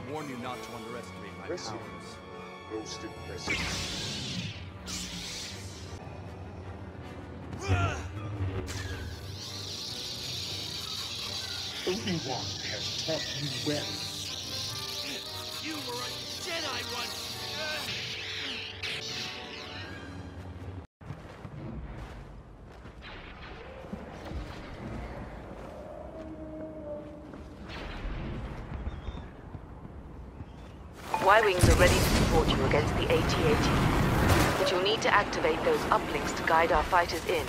warn you not to underestimate my Impressive. powers. Most impressive. Obi-Wan has taught you well. You were a Jedi once! Y-Wings are ready to support you against the AT-AT. But you'll need to activate those uplinks to guide our fighters in.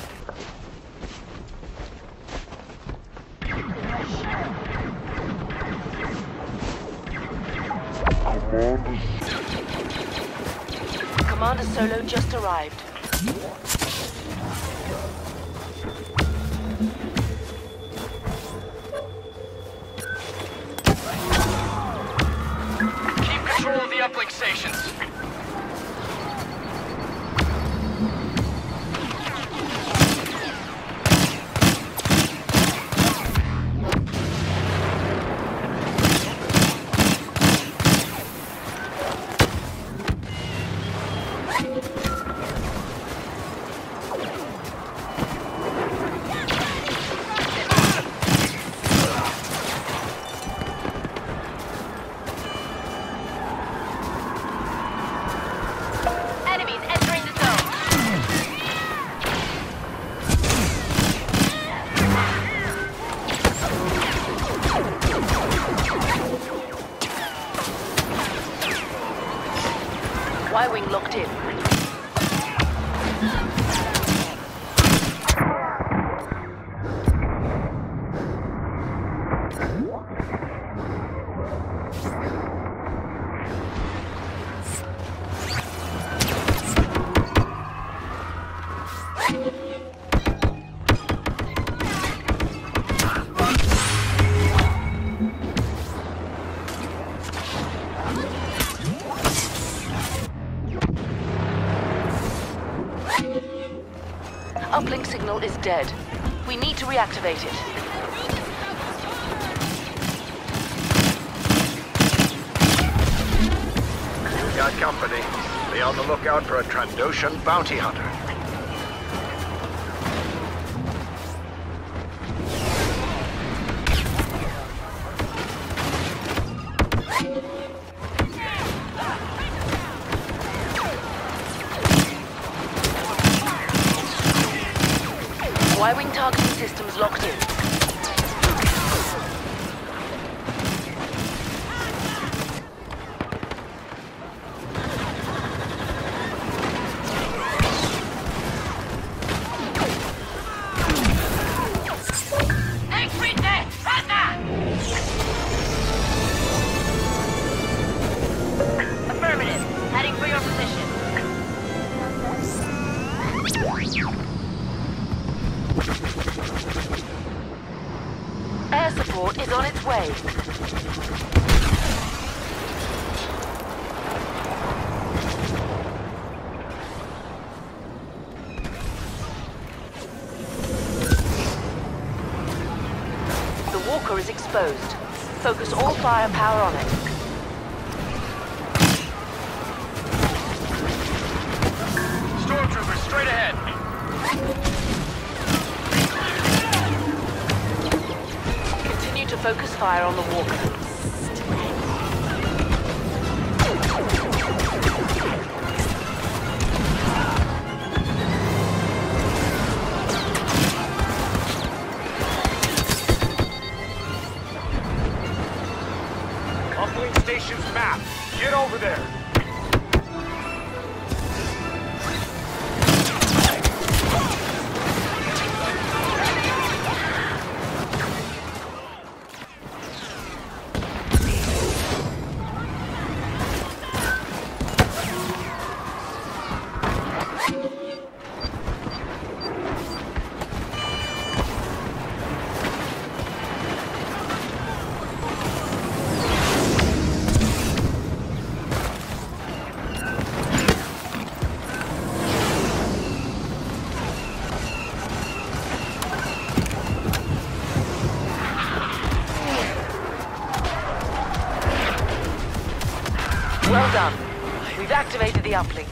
Commander Solo just arrived. Keep control of the uplink stations. Enemies entering the zone. Y-Wing locked in. Uplink signal is dead. We need to reactivate it. You got company. Be on the lookout for a Trandoshan bounty hunter. Y-Wing targeting systems locked in. Affirmative. Heading for your position. Air support is on its way. The walker is exposed. Focus all firepower on it. Stormtroopers, straight ahead. Continue to focus fire on the walker. Uplink station's map. Get over there. Well done. We've activated the uplink.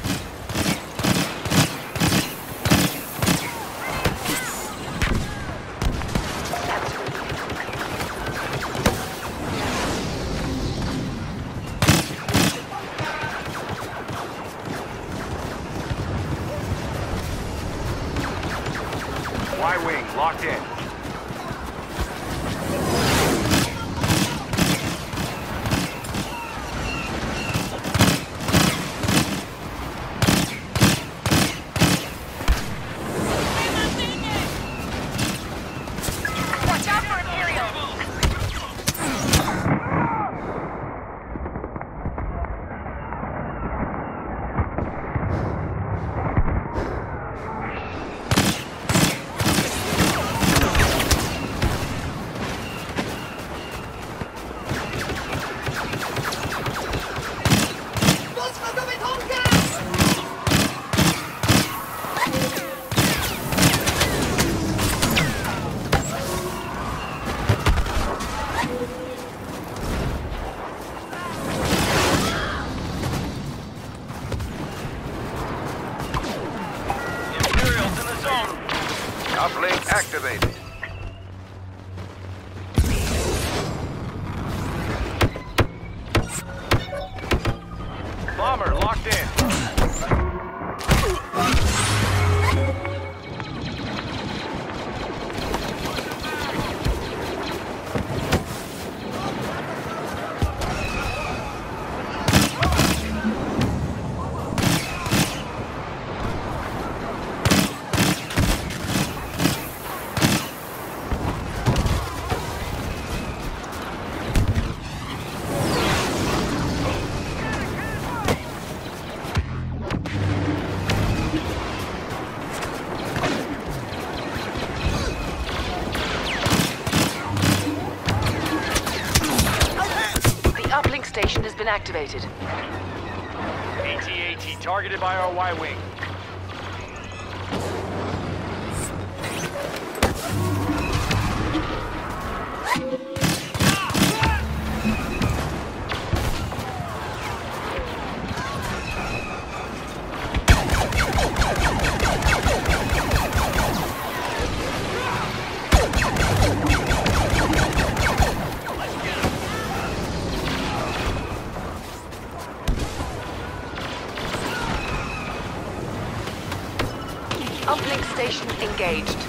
Y-wing locked in. Watch out for Imperial! Imperial's in the zone! Uplink activated. Bomber locked in. The uplink station has been activated. AT-AT targeted by our Y-wing. Uplink station engaged.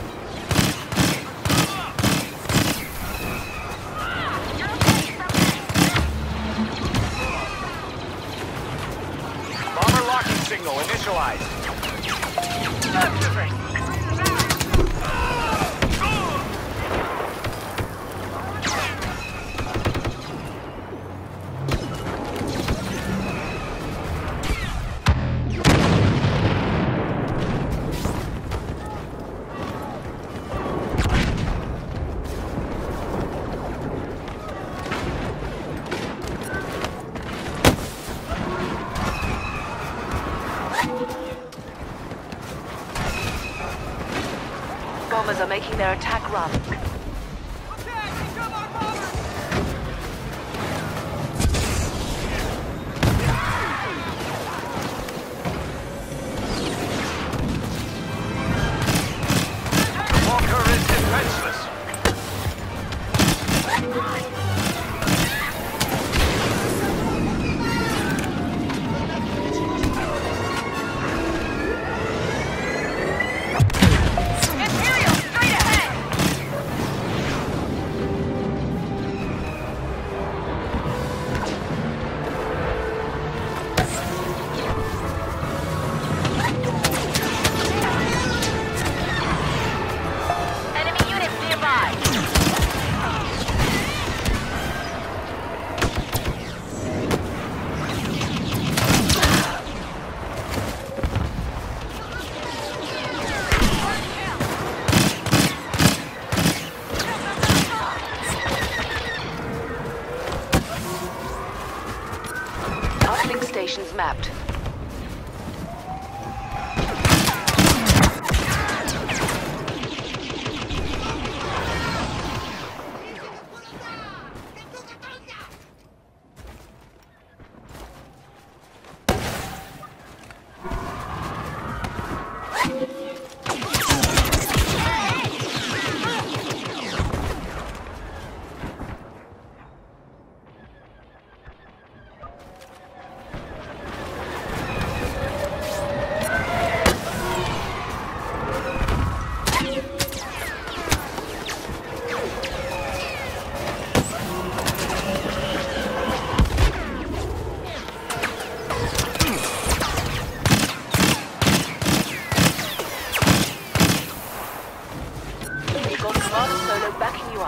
Bomber locking signal initialized. Bombers are making their attack run. Walker is defenseless. Imperial, straight ahead! Enemy units nearby! Uplink stations mapped.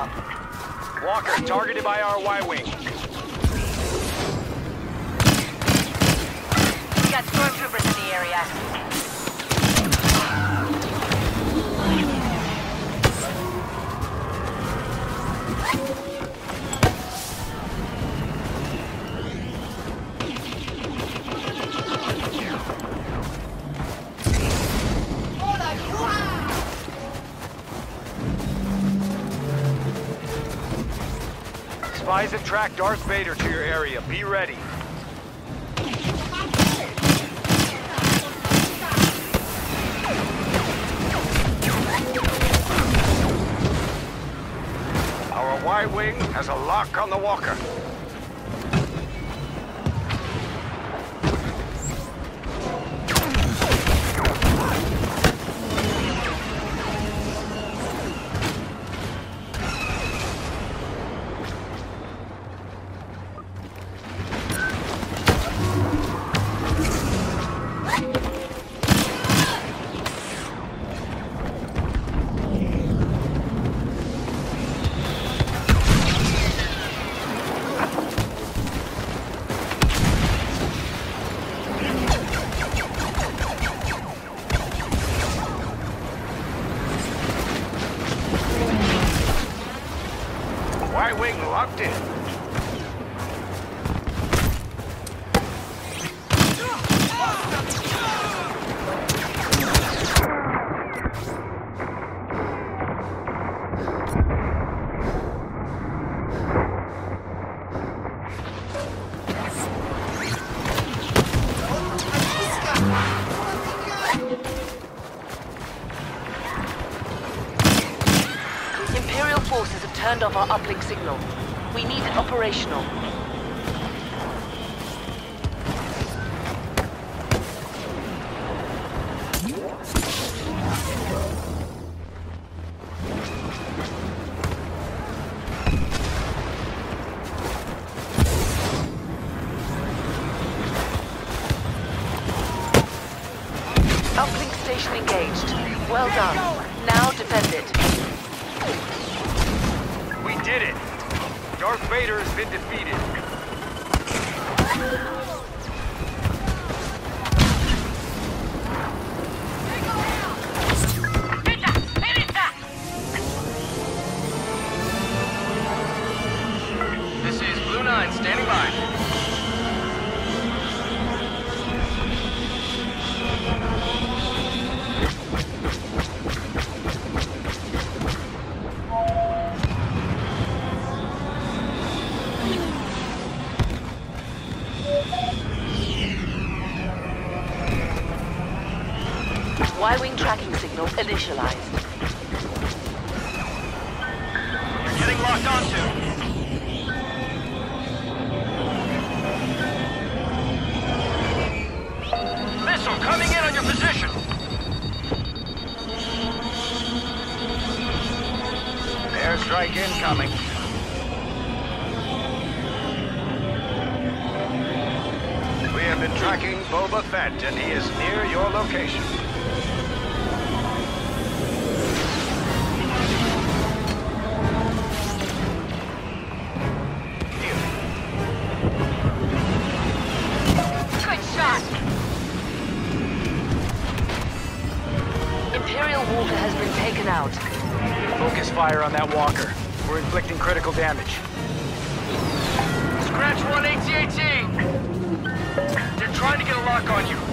up. Walker targeted by our Y-Wing. We got stormtroopers in the area. Spies have tracked Darth Vader to your area. Be ready. Our Y-Wing has a lock on the walker. Y-Wing locked in. Imperial forces have turned off our uplink signal. We need it operational. Uplink station engaged. Well done. Now defend it. We did it! Darth Vader has been defeated. This is Blue 9 standing by. Y-Wing tracking signal initialized. You're getting locked onto. Missile coming in on your position. Airstrike incoming. We have been tracking Boba Fett, and he is near your location. Good shot. Imperial Walker has been taken out. Focus fire on that walker. We're inflicting critical damage. Scratch 1 AT-AT! They're trying to get a lock on you.